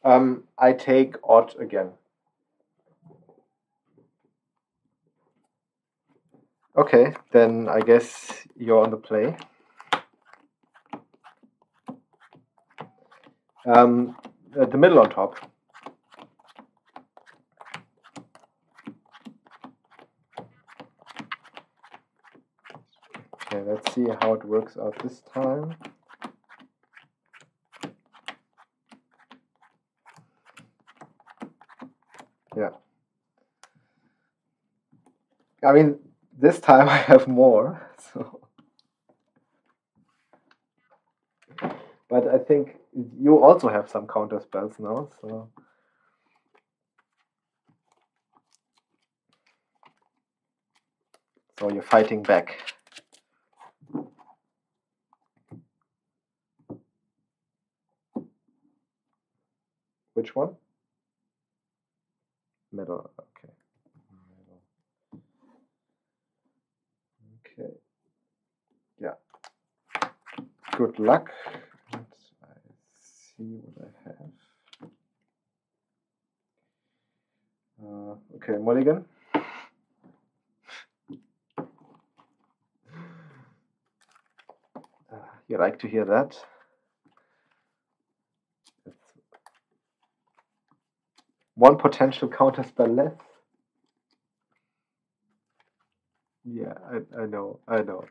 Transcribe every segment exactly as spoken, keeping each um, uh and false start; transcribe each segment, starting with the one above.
Um, I take odd again. Okay, then I guess you're on the play. Um, uh, the middle on top. Okay, let's see how it works out this time. Yeah. I mean, this time I have more, so. But I think you also have some counter spells now, so. So you're fighting back. Which one? Middle. Okay. Middle. Okay. Yeah. Good luck. Let's see what I have. Uh, okay, mulligan. Uh, you like to hear that? It's one potential counter spell less. Yeah, I, I know, I know.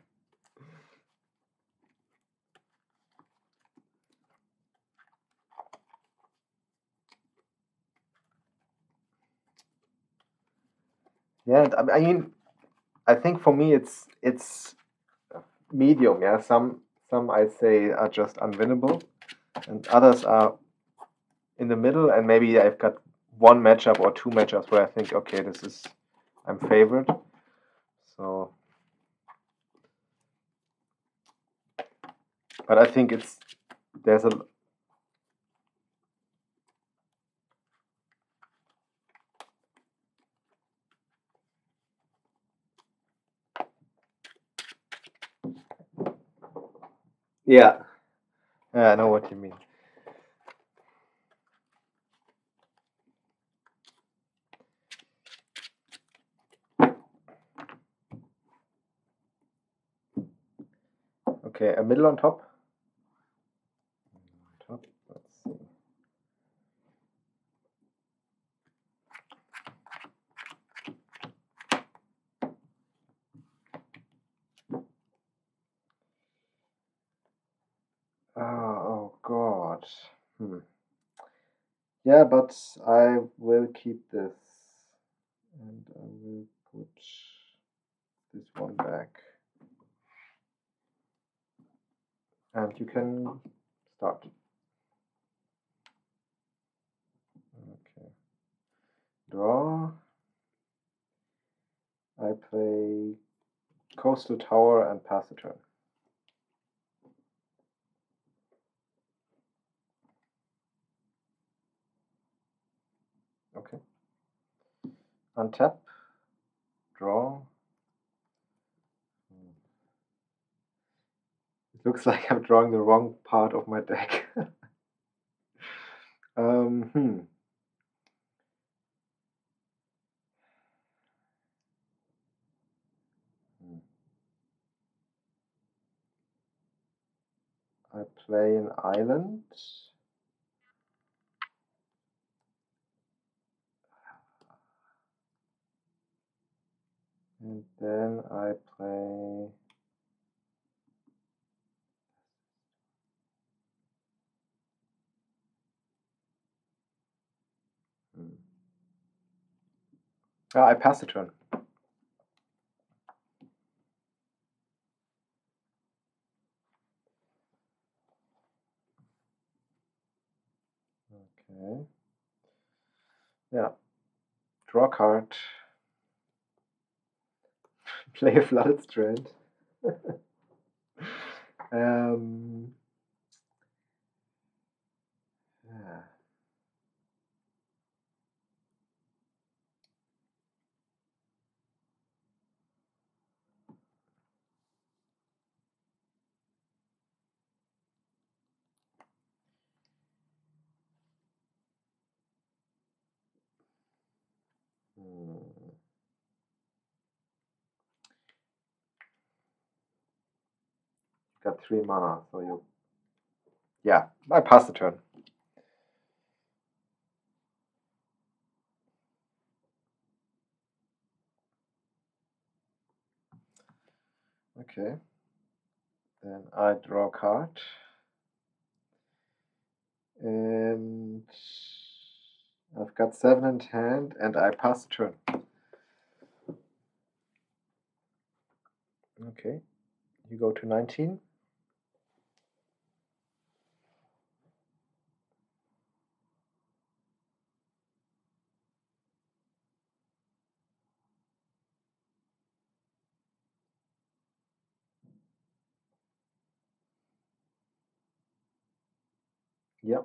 Yeah, I mean, I think for me it's it's medium. Yeah, some some I say are just unwinnable, and others are in the middle. And maybe I've got one matchup or two matchups where I think, okay, this is I'm favored. So, but I think it's there's a yeah. Yeah, I know what you mean. Okay, a middle on top. Top. Let's see. Oh, oh God. Hmm. Yeah, but I will keep this, and I will put this one back, and you can start. Okay. Draw. I play Coastal Tower and pass the turn. Okay. Untap. Draw. It looks like I'm drawing the wrong part of my deck. um, hmm. Hmm. I play an island. And then I play. Hmm. Ah, I pass the turn. Okay. Yeah. Draw card. Play a Flooded Strand. um, yeah. got three mana, so you. Yeah, I pass the turn. Okay. Then I draw a card. And I've got seven in hand, and I pass the turn. Okay. You go to nineteen. Yep.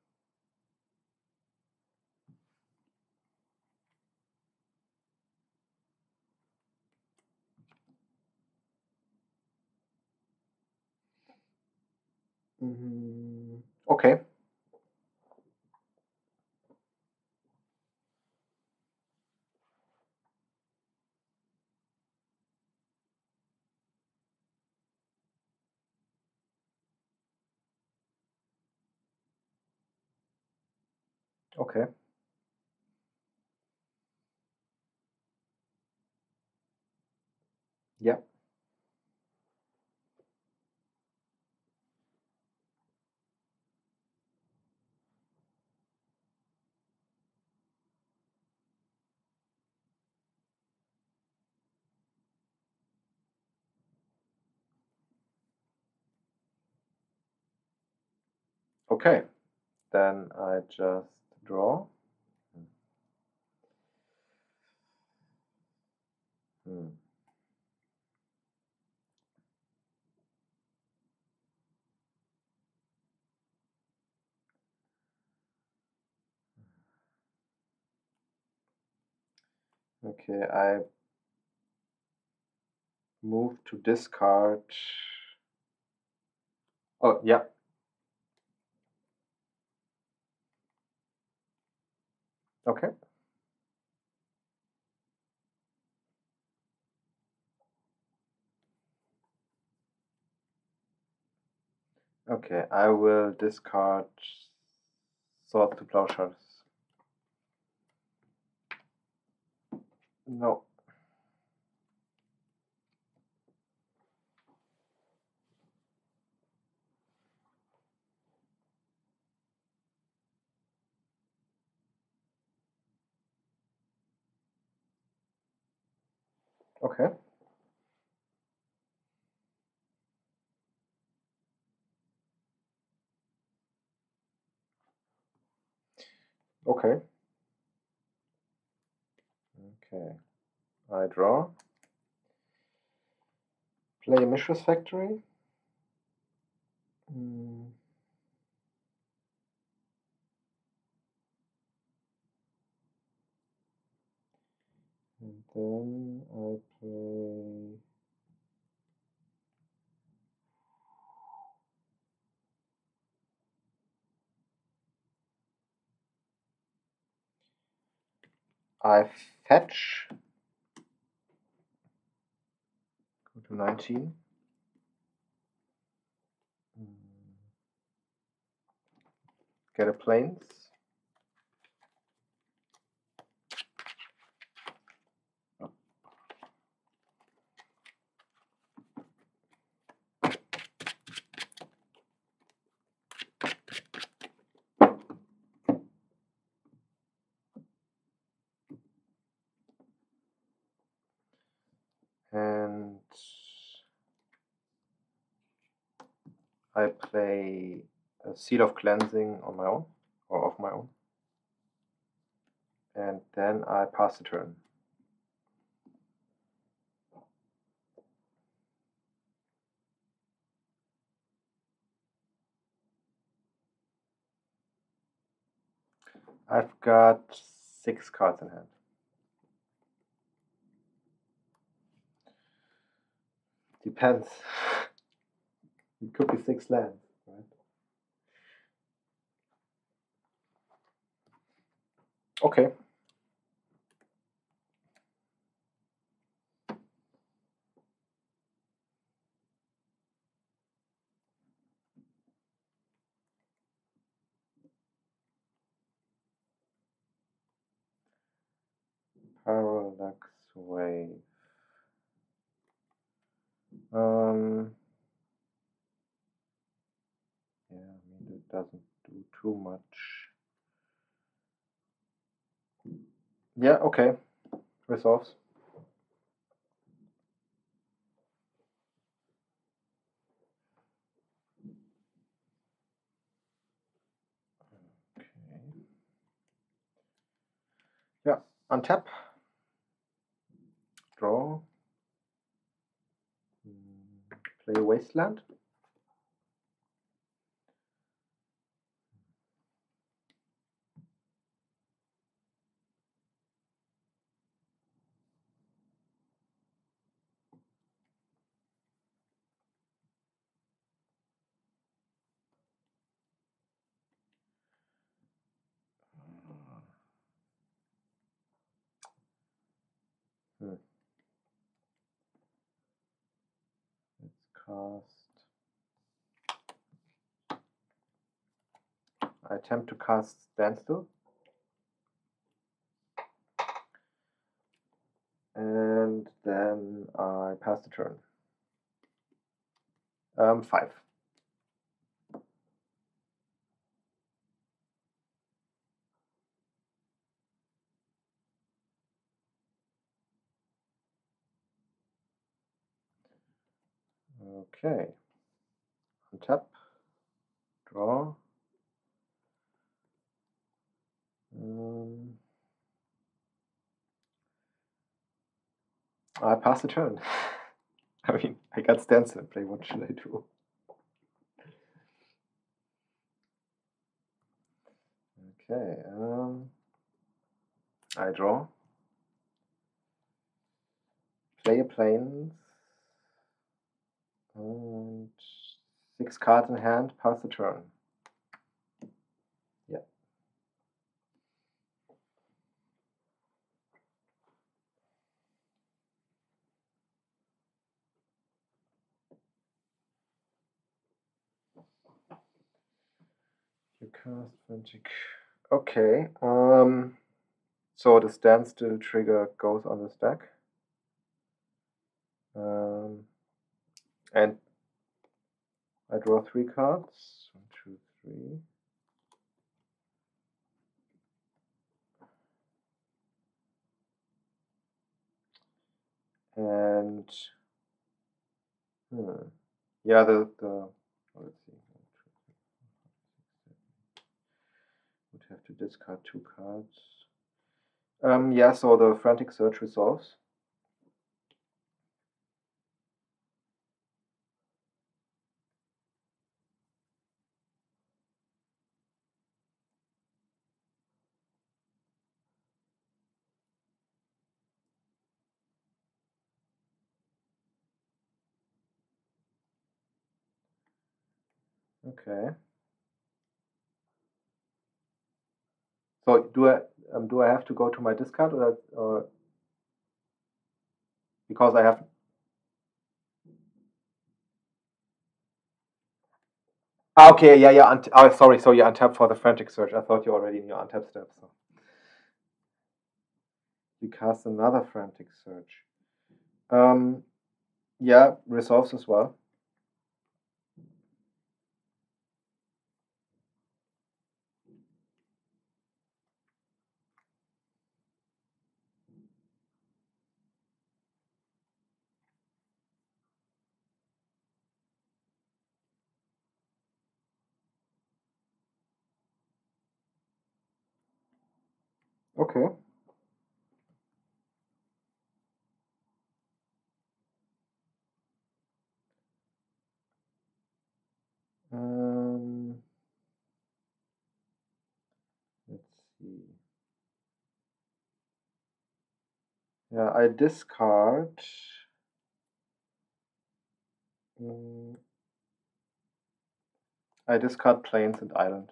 Mm, okay. Okay. Yep. Okay. Then I just draw. Hmm. Okay, I move to discard. Oh, yeah. Okay. Okay, I will discard Swords to Plowshares. No. Okay. Okay. Okay. I draw. Play a Mishra's Factory. Mm. And then I play. I fetch. Go to nineteen. Mm. Get a plains. And I play a Seal of Cleansing on my own, or of my own. And then I pass the turn. I've got six cards in hand. Depends. It could be six lands, right? Okay. parallax wave. Um, yeah, I mean, it doesn't do too much. Yeah, okay. Resolves. Okay. Yeah, untap. Draw. Mm, Play Wasteland. Hmm. Let's cast. I attempt to cast Standstill. And then I pass the turn. Um, five. Okay. Untap. Draw. Um, I pass the turn. I mean, I got Standstill in play. What should I do? Okay. Um, I draw. Play a planes. And six cards in hand. Pass the turn. Yeah. You cast Frantic. Okay. Um. So the Standstill trigger goes on the stack. Um. And I draw three cards. One, two, three. And hmm, yeah, the the let's see. Would have to discard two cards. Um, yeah, so the Frantic Search resolves. Okay. So do I um, do I have to go to my discard or or because I have? Ah, okay, yeah, yeah. Unt- oh, sorry. So you untap for the Frantic Search. I thought you're already in your untap step. So you cast another Frantic Search. Um, yeah, resolves as well. Okay. Um, let's see. Yeah, I discard. Mm, I discard plains and island.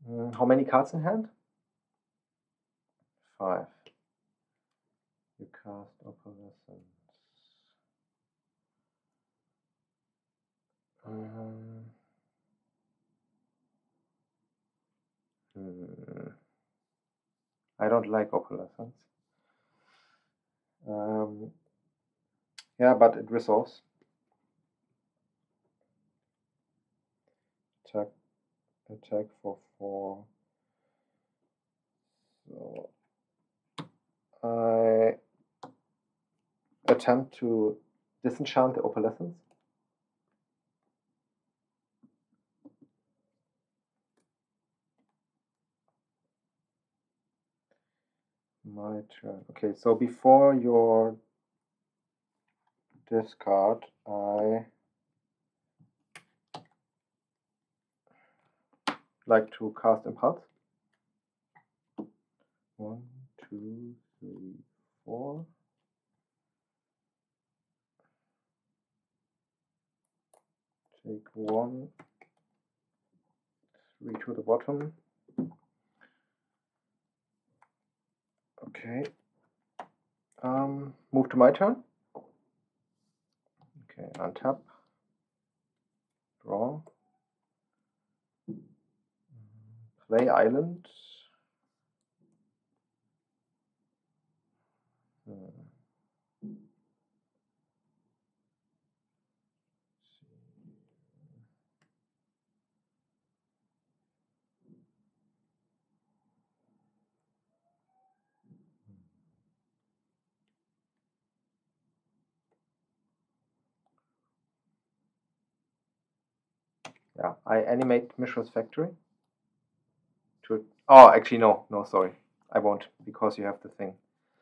Mm, how many cards in hand? Five. You cast Opalescence. Um, hmm. I don't like Opalescence. Um, yeah, but it resolves. Attack, attack for four. So I attempt to disenchant the Opalescence. My turn. Okay, so before your discard, I like to cast Impulse. One, two, three, four. Take one, three to the bottom. Okay. Um, move to my turn. Okay, untap. Draw. Play island. Hmm. Yeah, I animate Mishra's Factory. To oh, actually no, no, sorry, I won't because you have the thing.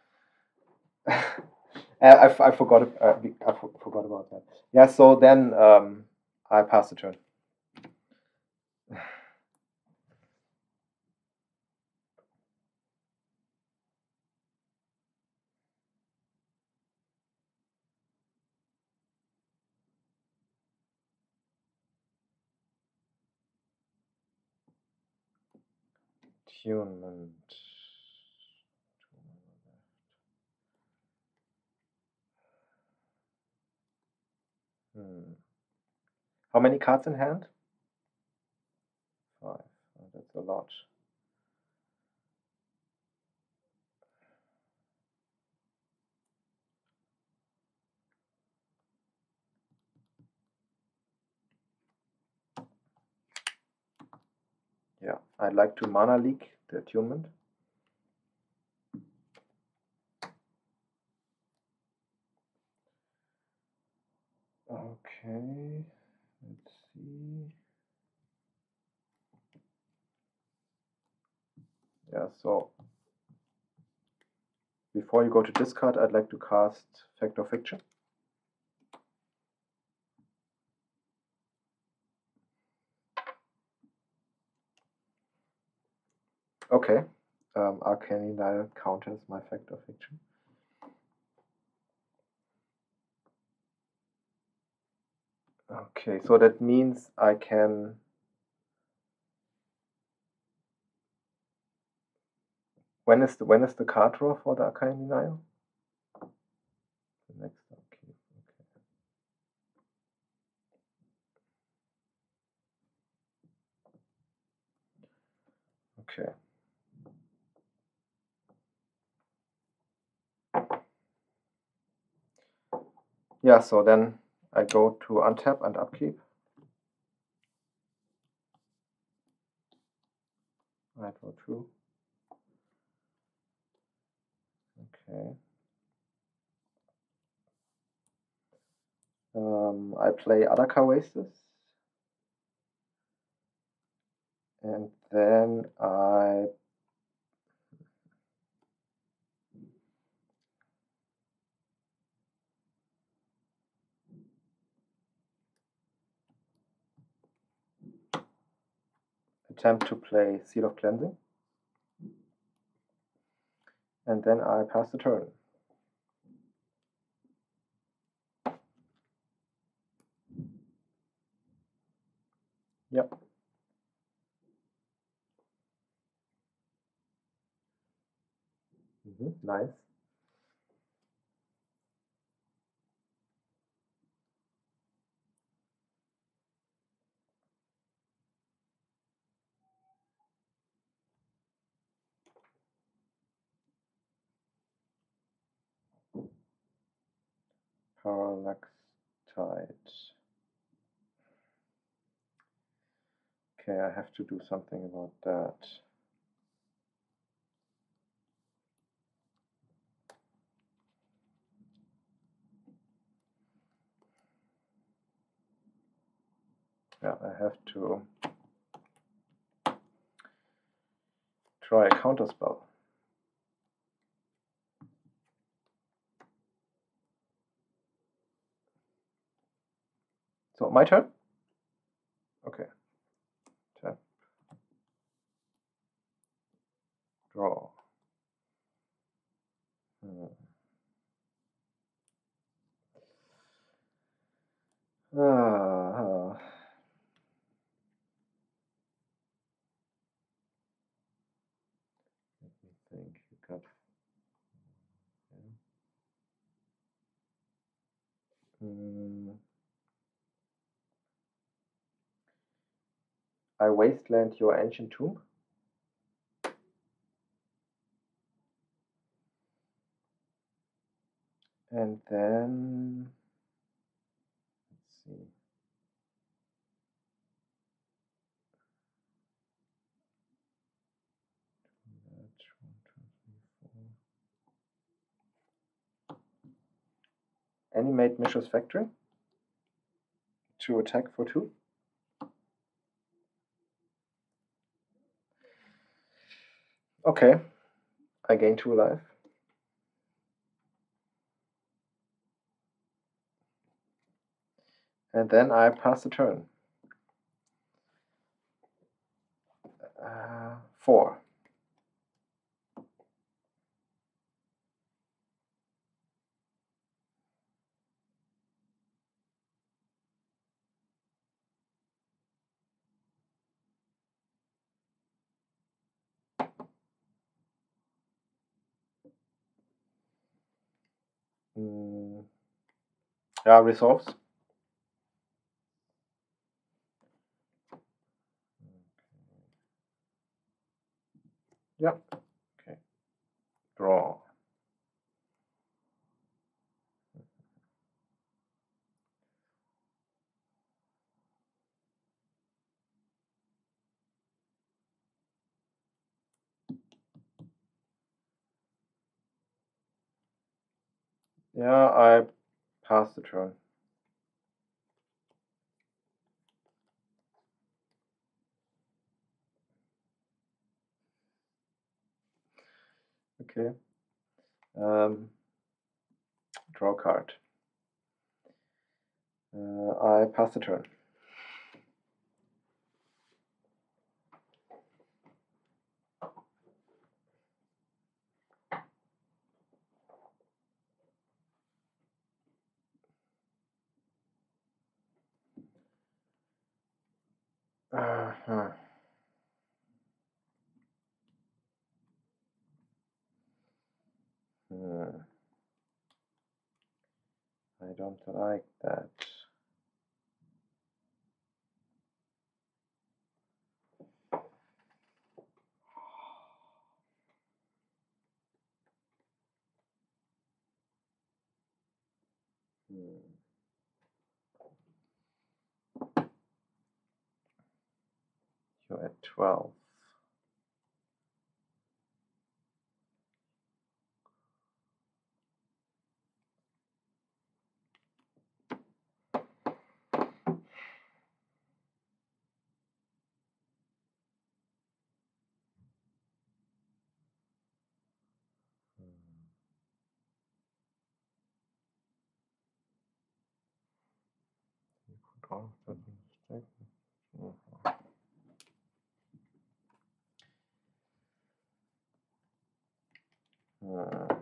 I, I forgot uh, I forgot about that. Yeah, so then um, I pass the turn. Attunement. Hmm. How many cards in hand? Five. Oh, that's a lot. Yeah, I'd like to mana leak the attunement. Okay, let's see. Yeah, so before you go to discard, I'd like to cast Fact or Fiction. Okay, um, Arcane Dial counters my Fact or Fiction. Okay, so that means I can when is the when is the card draw for the Arcane Denial? The next upkeep. Okay. Okay. Yeah, so then I go to untap and upkeep. I draw two. Okay. Um, I play Adaka Wastes. And then I attempt to play Seal of Cleansing. And then I pass the turn. Yep. Mm-hmm. Nice. Parallax tide. Okay, I have to do something about that. Yeah, I have to try a counterspell. So my turn? Okay. Tap. Draw. Hmm. Ah. Let me think. You got. Hmm. I wasteland your ancient tomb. And then let's see. One, two, three, four. Animate Mishra's Factory to attack for two. Okay, I gain two life. And then I pass the turn. Uh, four. Mm. Yeah, resolves. Yep. Okay. Draw. Yeah, I pass the turn. Okay. Um, draw card. Uh, I pass the turn. Uh, huh. Hmm. I don't like that. Hmm. You're at twelve. Oh, that's a mistake. Mhm. Hmm.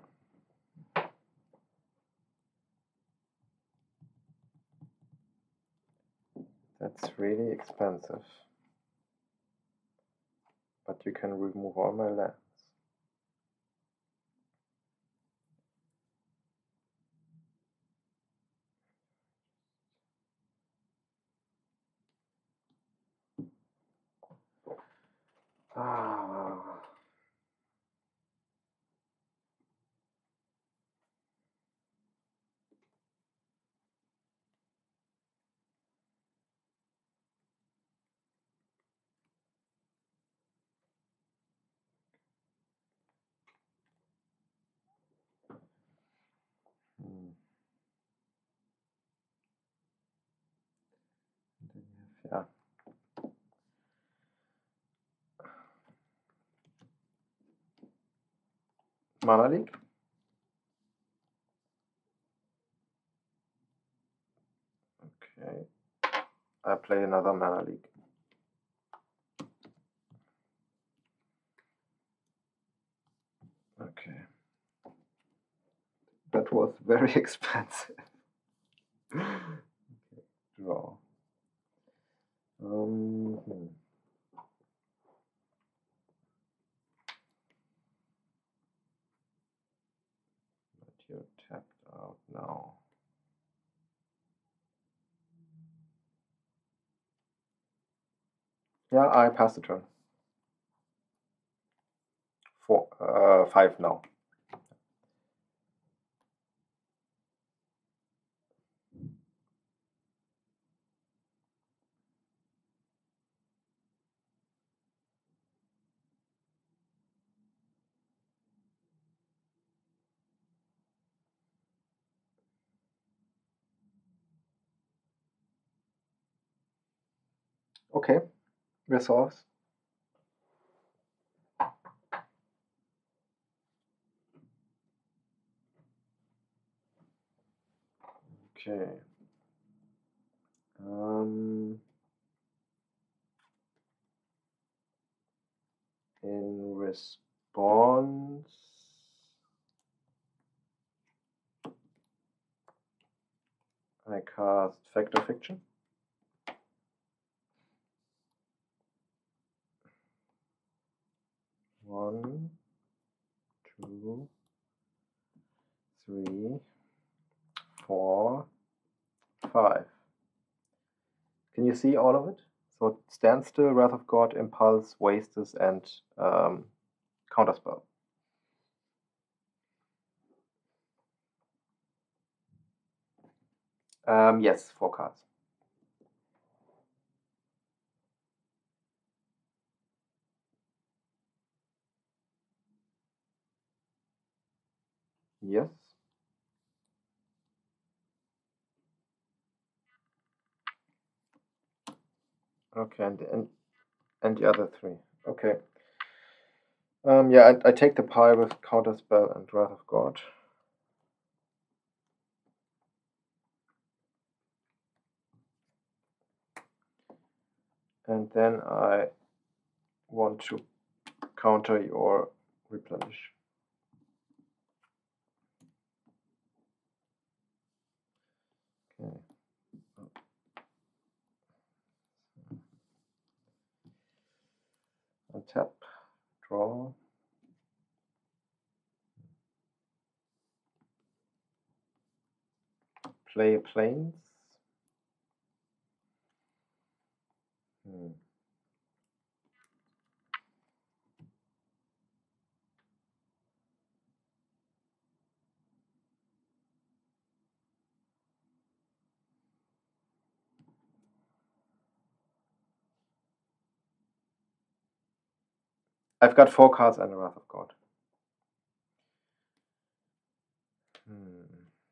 That's really expensive. But you can remove all my lands. Ah. Hmm. Yeah. Mana Leak. Okay. I play another Mana Leak. Okay. That was very expensive. Okay. Draw. Um, hmm. But you're tapped out now. Yeah, I pass the turn. Four, uh, five now. Okay, resolves. Okay. Um, in response, I cast Fact or Fiction. One, two, three, four, five. Can you see all of it? So Standstill, Wrath of God, Impulse, Wastes, and um, Counterspell. Um, yes, four cards. Yes. Okay, and and, and the other three. Okay. Um, yeah, I, I take the pie with Counterspell and Wrath of God. And then I want to counter your Replenish. Okay. Untap, draw. Play Plains. Hmm. I've got four cards and a Wrath of God. Hmm.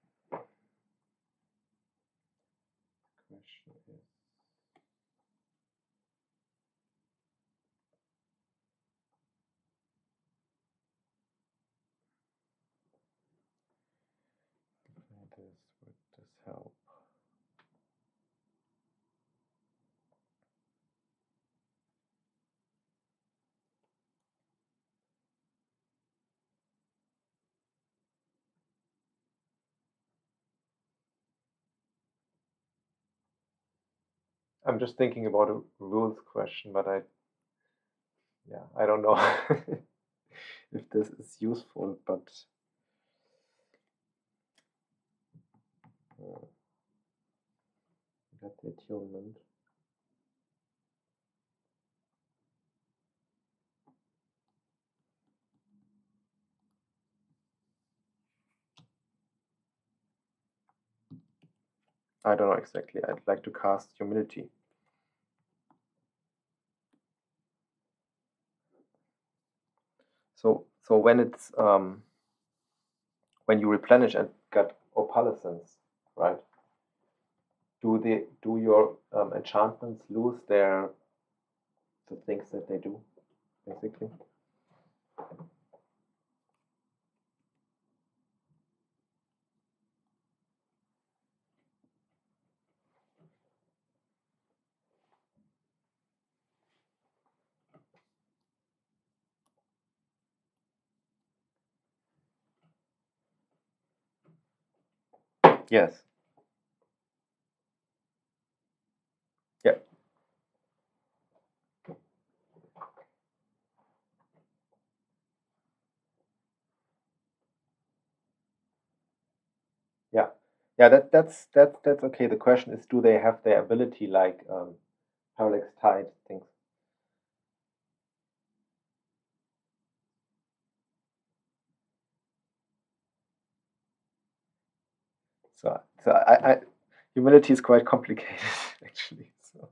Question is. Play this, would this help? I'm just thinking about a rules question, but I, yeah, I don't know if this is useful, but uh, got the attunement. I don't know exactly. I'd like to cast humility. So so when it's um, when you replenish and get opalescence, right? Do they do your um, enchantments lose their the things that they do, basically? Yes. Yeah. Yeah. Yeah. That that's that's that's okay. The question is, do they have their ability like um, Parallax Tide things? So so I, I humility is quite complicated actually. So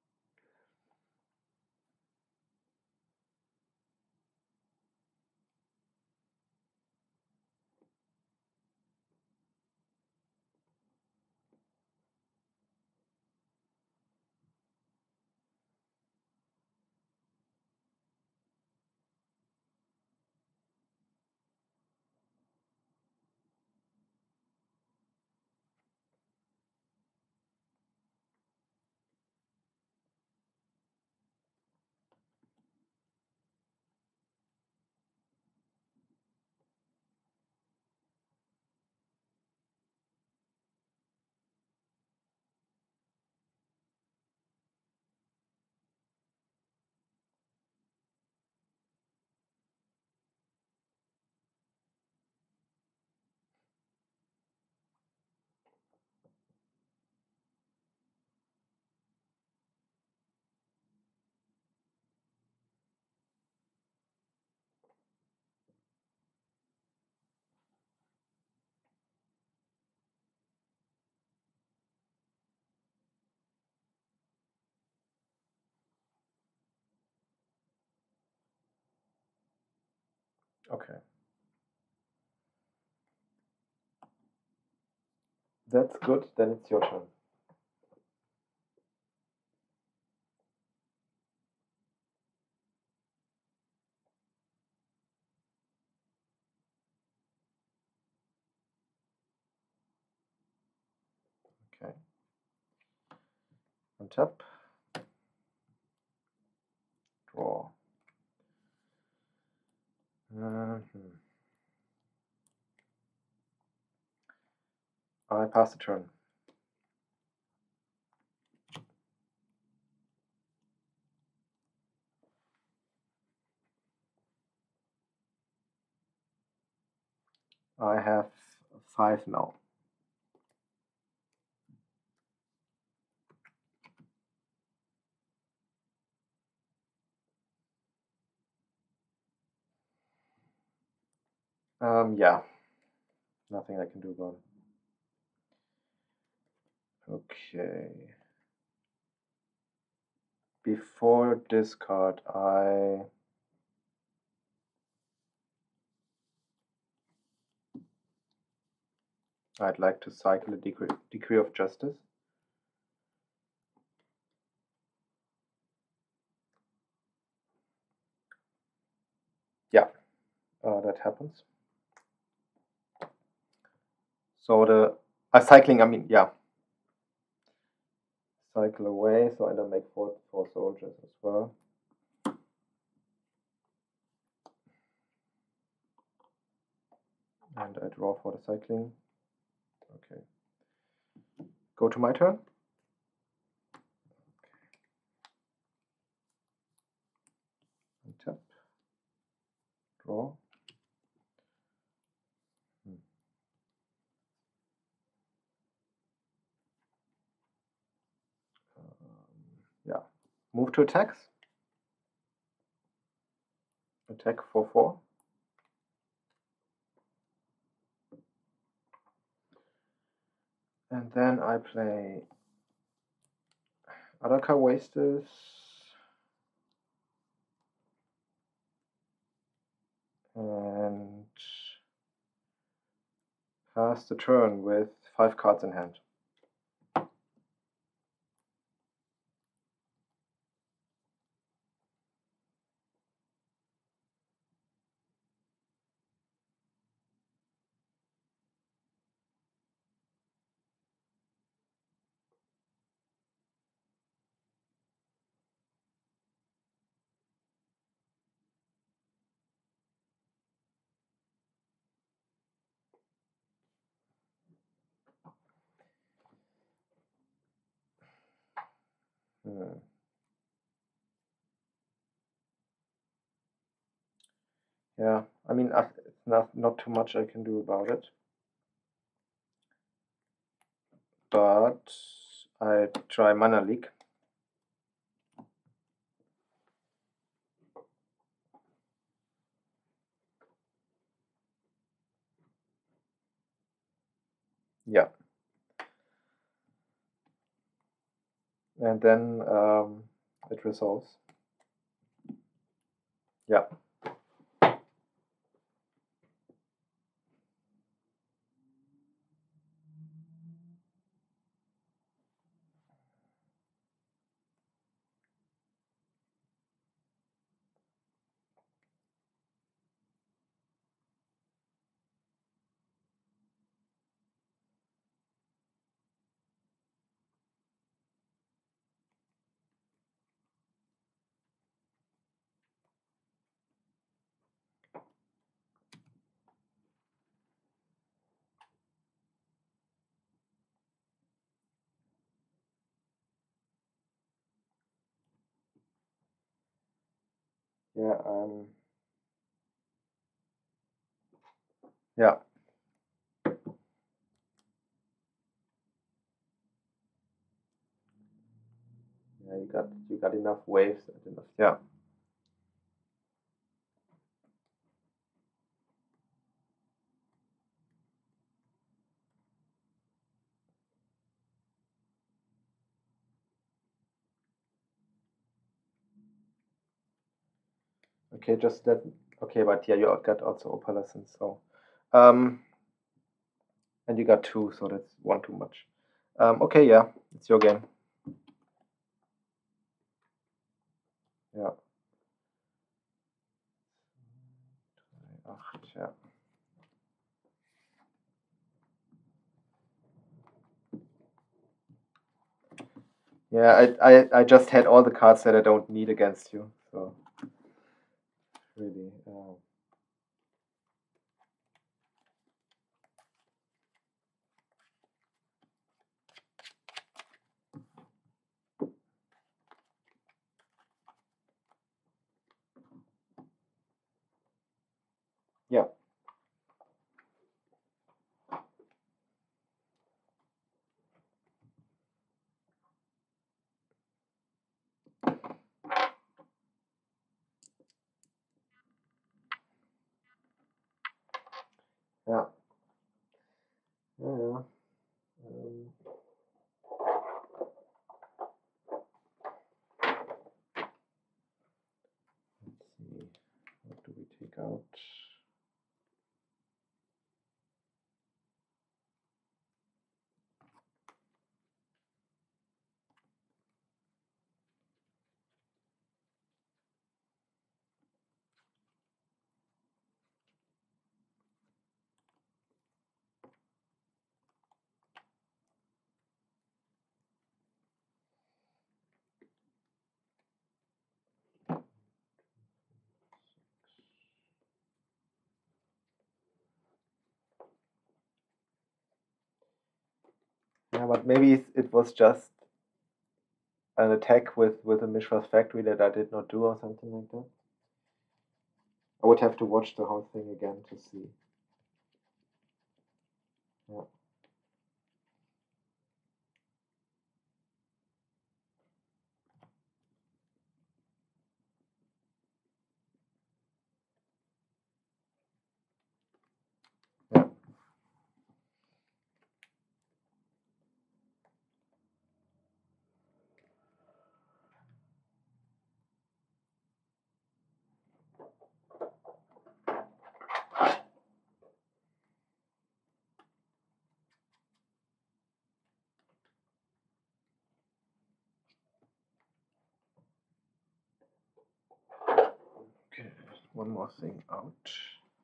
okay, that's good. Then it's your turn. Okay. Untap. Draw. Mhm. I pass the turn. I have five now. Um, yeah, nothing I can do about it. Okay. Before discard, I I'd like to cycle a decree, decree of justice. Yeah, uh, that happens. So the uh, cycling, I mean, yeah, cycle away. So I don't make four four soldiers as well. And I draw for the cycling. Okay. Go to my turn. Untap. Draw. Hmm. Um, yeah. Move to attacks. Attack for four. And then I play Adaka Wastes. And pass the turn with five cards in hand. Hmm. Yeah, I mean, it's not, not too much I can do about it. But I try Mana Leak. Yeah. And then um, it resolves. Yeah. Yeah. Um, yeah. Yeah. You got you got enough waves. Enough. Yeah. Okay. Just that. Okay, but yeah, you got also Opalescence. So, um, and you got two, so that's one too much. Um, okay. Yeah, it's your game. Yeah. Ach, yeah. Yeah, I, I, I just had all the cards that I don't need against you, so really. Uh, yeah. Yeah. Yeah, yeah. Um, let's see. What do we take out? Yeah, but maybe it, it was just an attack with, with a Mishra's Factory that I did not do or something like that. I would have to watch the whole thing again to see. Yeah. Yeah. one more thing out.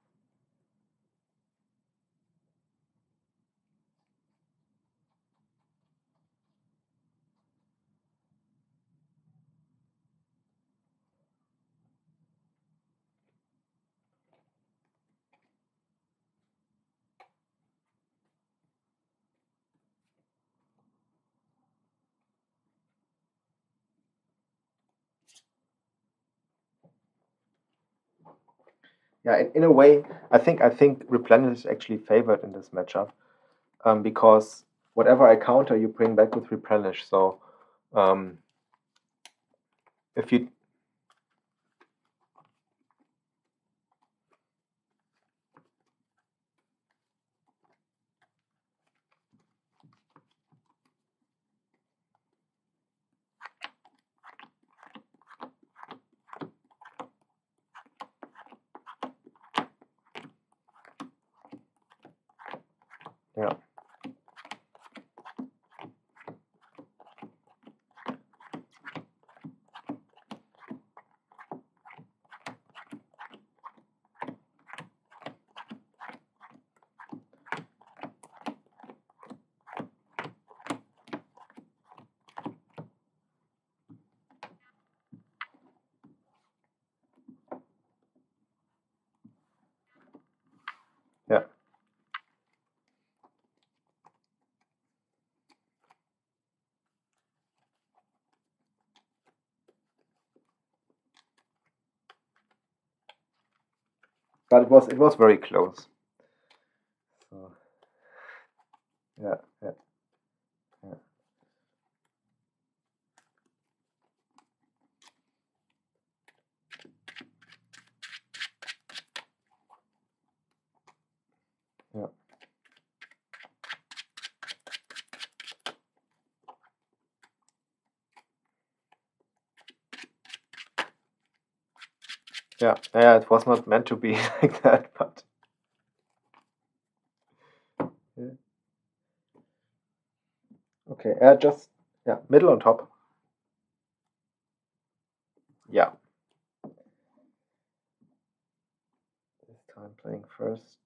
Yeah, in, in a way, I think I think replenish is actually favored in this matchup, um, because whatever I counter, you bring back with replenish. So um, if you yeah. Yeah. But it was it was very close. So yeah, yeah, yeah. Yeah. Yeah, yeah, it was not meant to be like that, but yeah. Okay, uh, just yeah, middle on top. Yeah. This time playing first.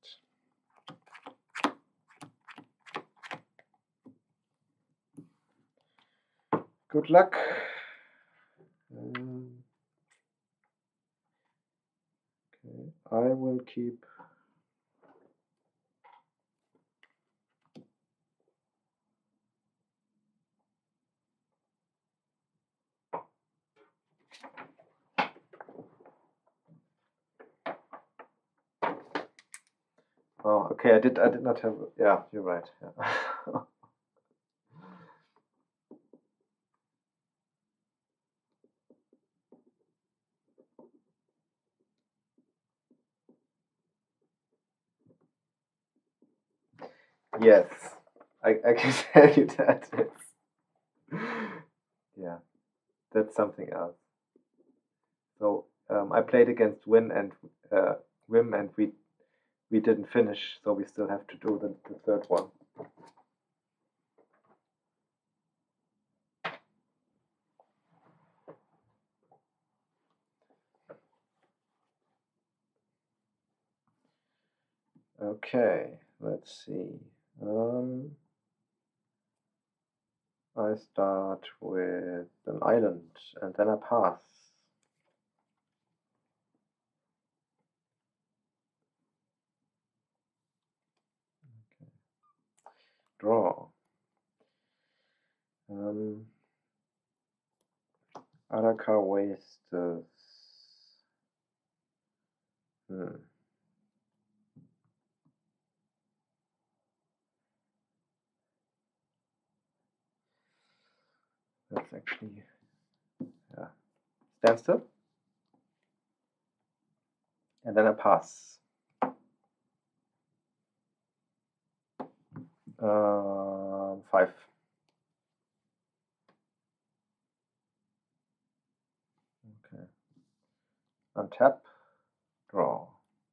Good luck. Um, okay, I will keep. Oh, okay. I did. I did not have. Yeah, you're right. Yeah. Yes, I, I can tell you that. It's, yeah, that's something else. So um, I played against Win and uh, Wim, and we we didn't finish, so we still have to do the, the third one. Okay, let's see. Um, I start with an island, and then I pass. Draw. Um, Araka wastes. Hmm. That's actually, yeah. Standstill. And then I pass. Uh, five. Okay. Untap. Draw.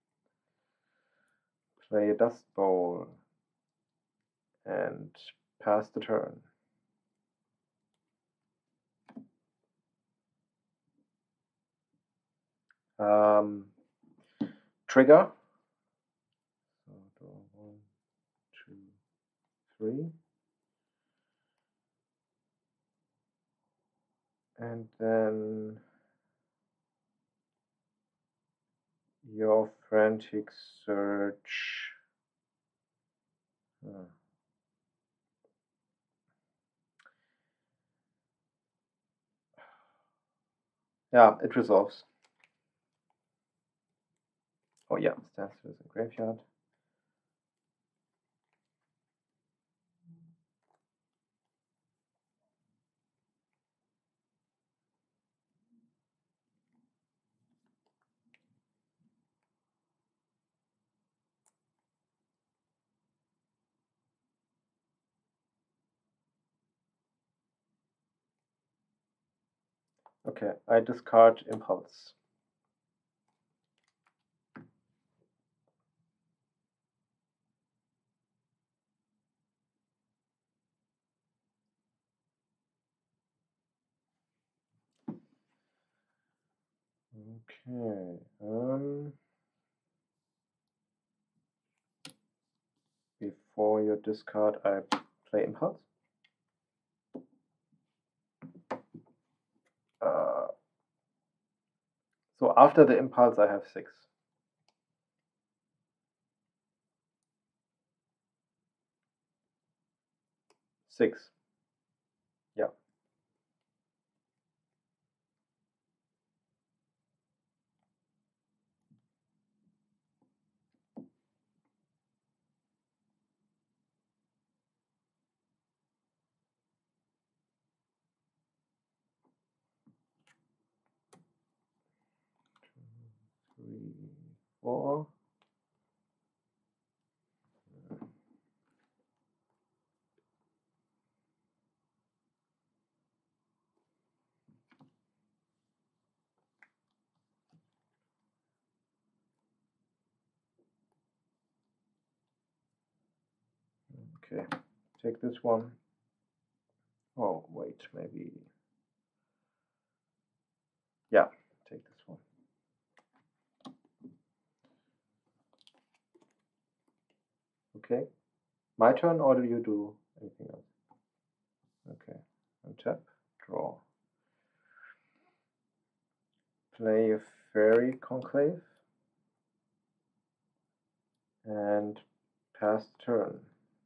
Play a dust bowl. And pass the turn. Um, trigger. So draw one, two, three. And then your frantic search. Uh, yeah, it resolves. Oh yeah, stands with a graveyard. Okay, I discard impulse. Okay. Um, before you discard, I play impulse. Uh, so after the impulse, I have six. Six. Yeah. Three, four. Okay, take this one. Oh, wait, maybe. Yeah, take this one. Okay, my turn, or do you do anything else? Okay, untap, draw. Play a Fairy Conclave and pass turn.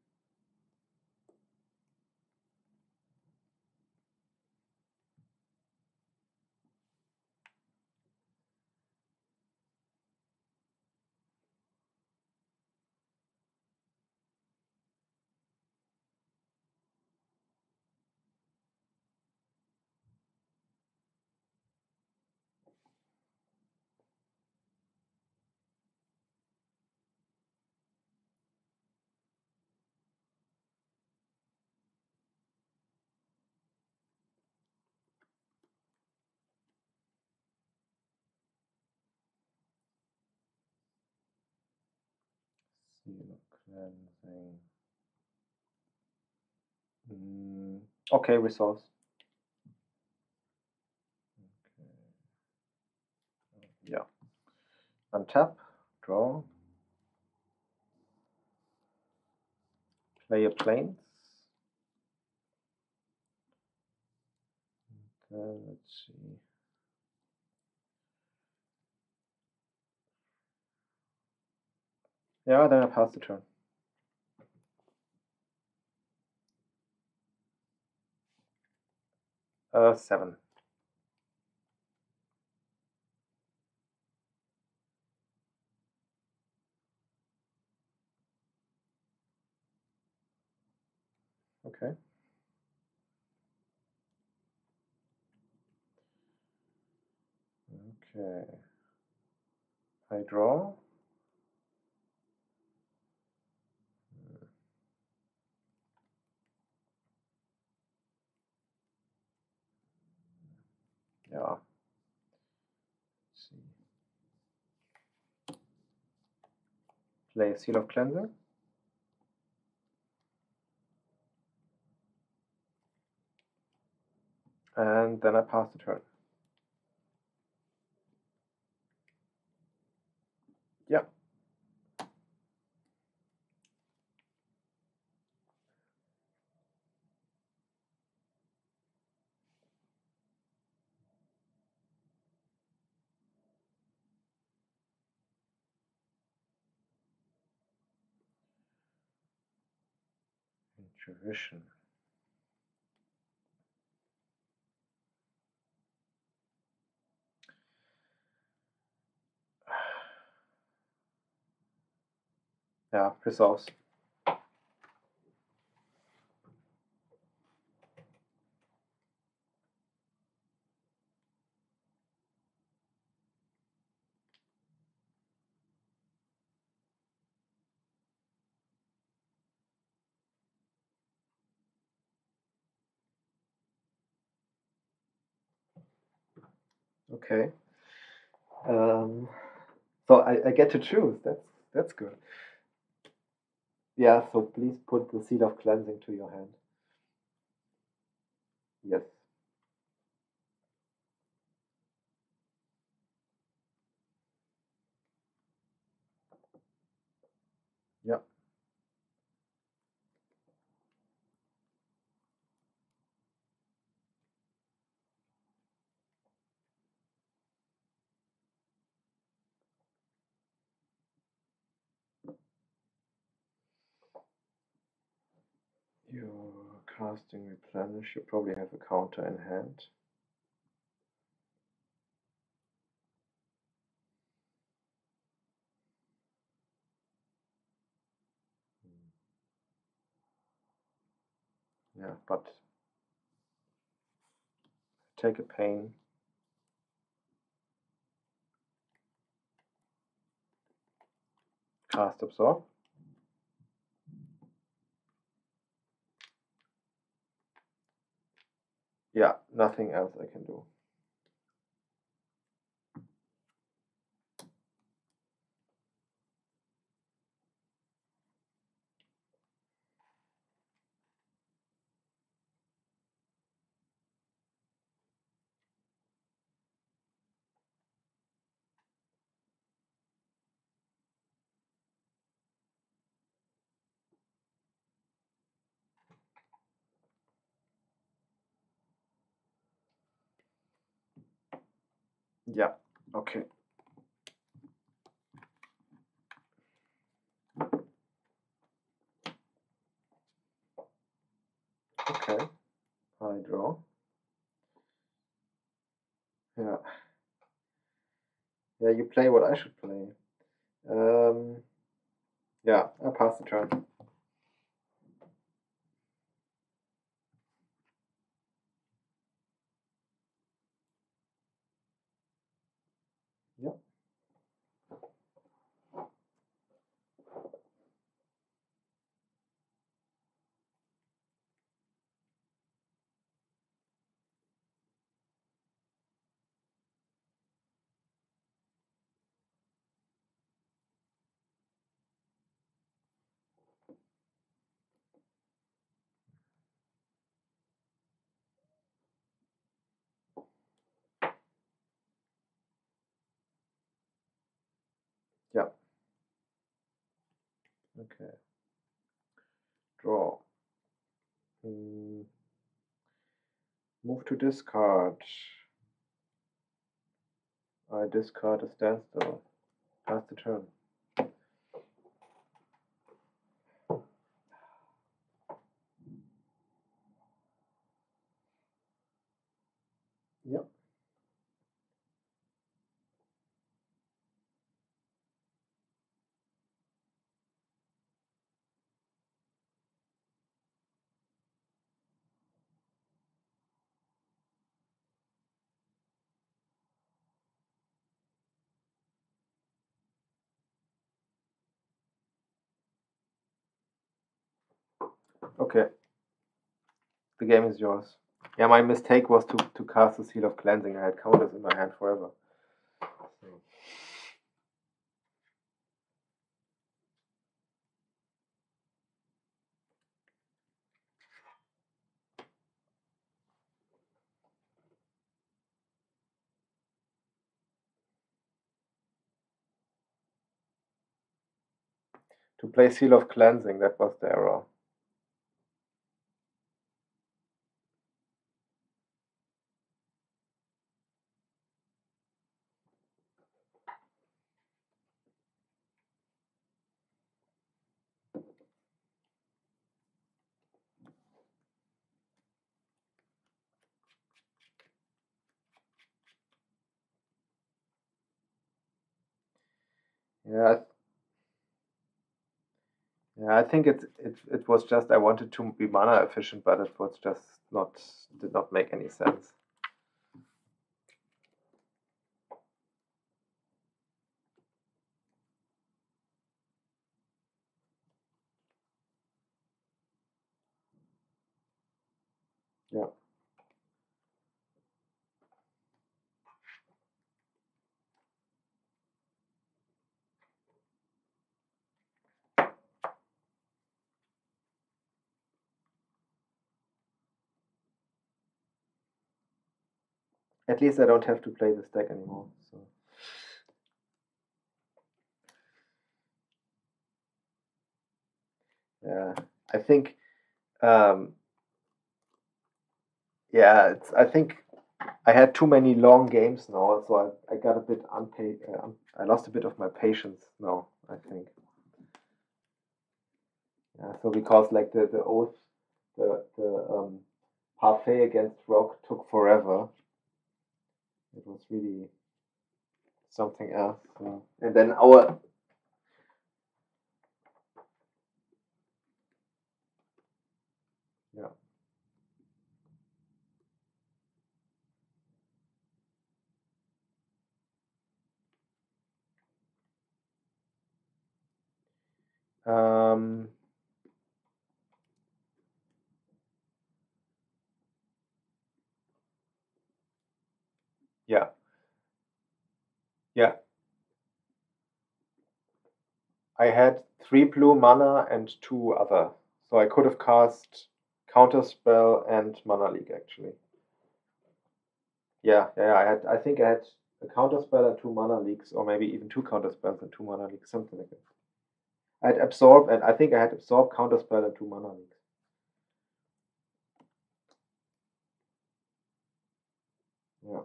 Seal of Cleansing. Mm, okay, resolves. Okay. Yeah. Untap, draw. Play a Plains. Okay, let's see. Yeah, then I pass the turn. Uh, seven. Okay. Okay. I draw. Yeah. Let's see. Play Seal of Cleansing. And then I pass the turn. Yeah. Tradition. Ja, piss aus. Okay. Um, so I, I get to choose. That's that's good. Yeah, so please put the seal of cleansing to your hand. Yes. Yeah. You're casting replenish. You probably have a counter in hand. Yeah, but take a pain. Cast absorb. Yeah, nothing else I can do. Yeah, okay. Okay, I draw. Yeah. Yeah, you play what I should play. Um, yeah, I pass the turn. Yeah. Yeah. Okay. Draw. Mm, move to discard. I discard a standstill. Pass the turn. Yep. Okay. The game is yours. Yeah, my mistake was to, to cast the Seal of Cleansing. I had counters in my hand forever. So. To play Seal of Cleansing, that was the error. Yeah, I, yeah, I think it it it was just I wanted to be mana efficient, but it was just not did not make any sense. Yeah. At least I don't have to play this deck anymore. So yeah, I think um, yeah, it's I think I had too many long games now, so I, I got a bit unpaid. Uh, I lost a bit of my patience now, I think. Yeah, so because like the the oath, the the um, parfait against rock took forever. It was really something else. So. And then our yeah. Um, yeah, yeah. I had three blue mana and two other, so I could have cast Counterspell and Mana Leak actually. Yeah, yeah, yeah, I had. I think I had a Counterspell and two Mana Leaks, or maybe even two Counterspells and two Mana Leaks, something like that. I had Absorb, and I think I had Absorb, Counterspell, and two Mana Leaks. Yeah.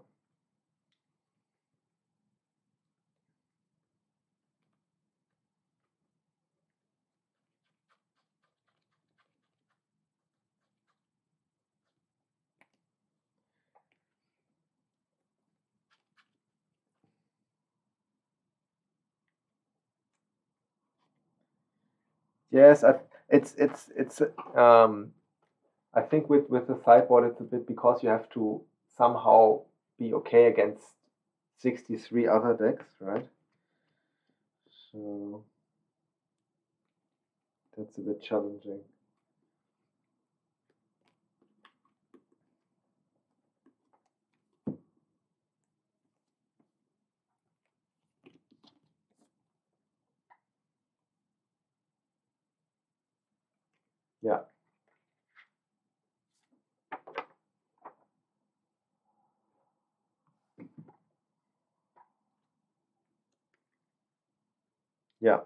Yes, I, it's it's it's um I think with with the sideboard it's a bit because you have to somehow be okay against sixty-three other decks, right? So that's a bit challenging. Yeah, yeah.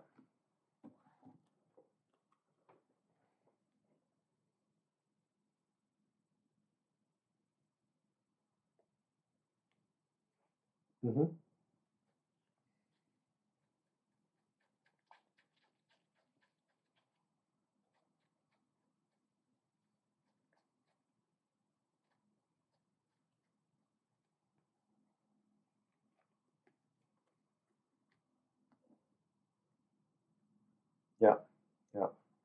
Hmm. Yeah, yeah,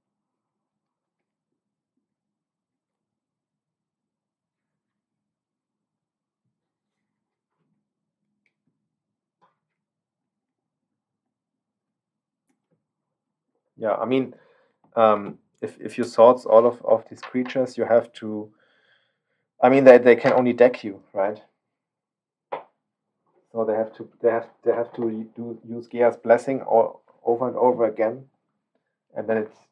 yeah. I mean, um, if if you sort all of of these creatures, you have to. I mean, they they can only deck you, right? So they have to they have they have to do use Gea's blessing or over and over again, and then it's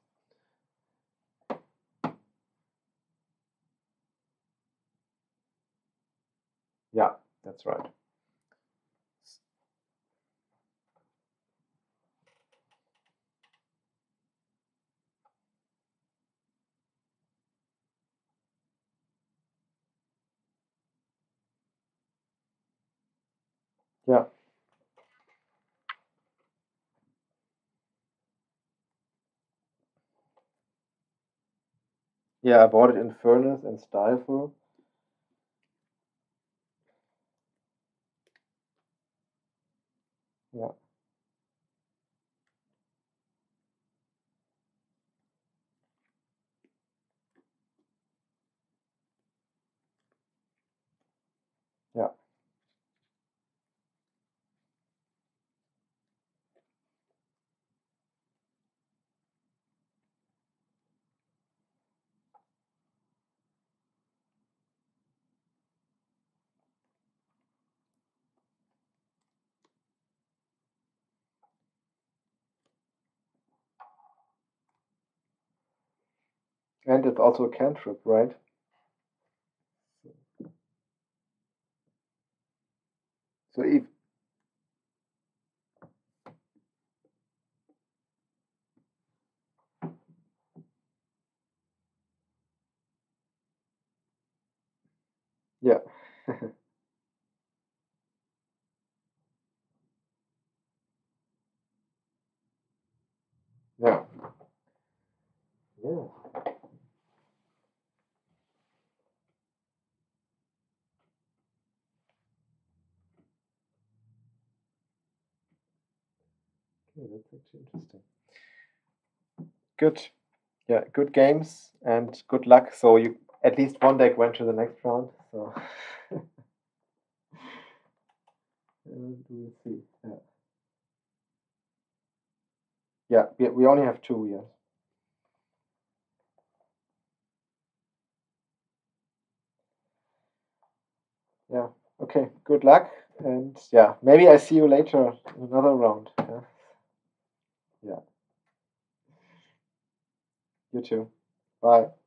yeah, that's right. Yeah, yeah. I bought it in Furnace and Stifle. Yeah, And it's also a cantrip, right? So if yeah. Yeah. Yeah. Okay, that's actually interesting. Good. Yeah, good games and good luck. So you at least one deck went to the next round. So uh, we'll see. Yeah. Yeah, we, we only have two, yes. Yeah. Okay. Good luck. And yeah, maybe I see you later in another round. Yeah. Yeah. You too. Bye.